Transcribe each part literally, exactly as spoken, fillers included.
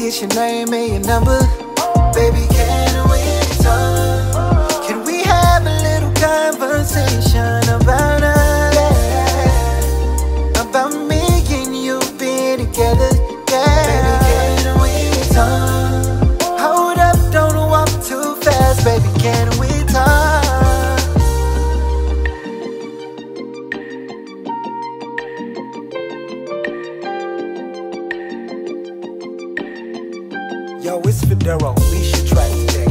get your name and your number. Baby, can we talk? Can we have a little conversation about us? Yeah. About me and you being together. Yeah. Baby, can we talk? Hold up, don't walk too fast. Baby, can we talk? Yo, it's Fedarro, release your track today.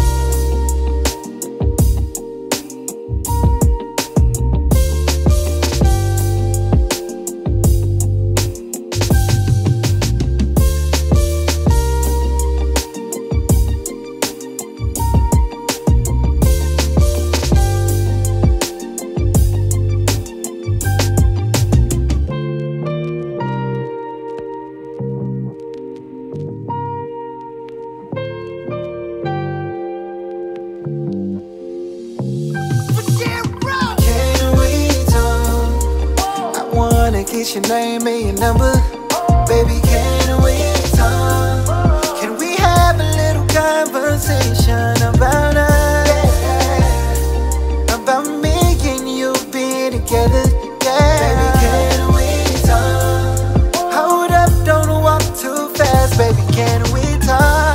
Get your name and your number. Baby, can we talk? Can we have a little conversation about us? Yeah. About me and you being together. Yeah. Baby, can we talk? Hold up, don't walk too fast. Baby, can we talk?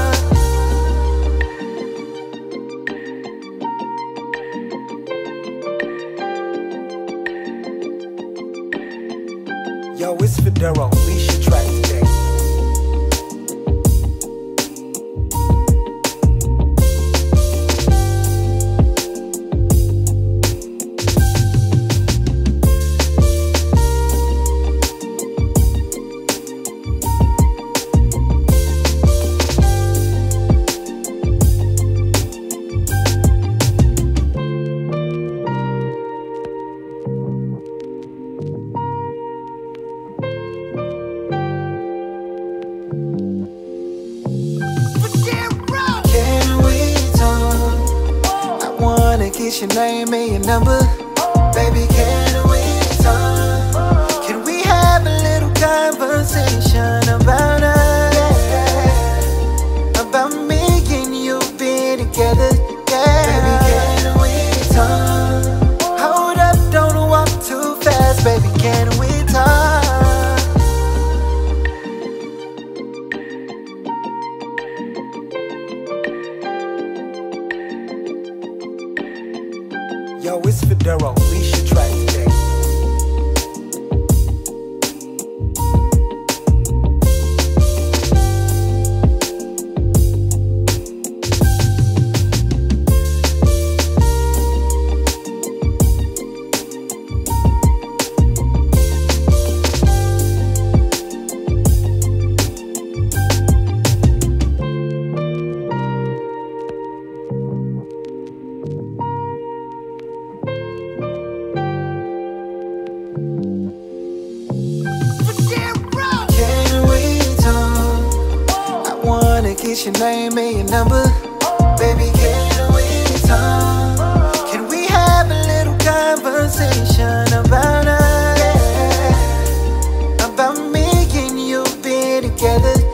Yo, it's Fedarro, release your track today. Get your name and your number. Baby, can we talk? Can we have a little conversation about us? Yeah. About me and you being together. Yeah. Baby, can we talk? Hold up, don't walk too fast. Baby, can we talk? Yo, it's Fedarro, release your track today. Get your name and your number. Baby, can we talk? Can we have a little conversation about us? Yeah. About me and you being together.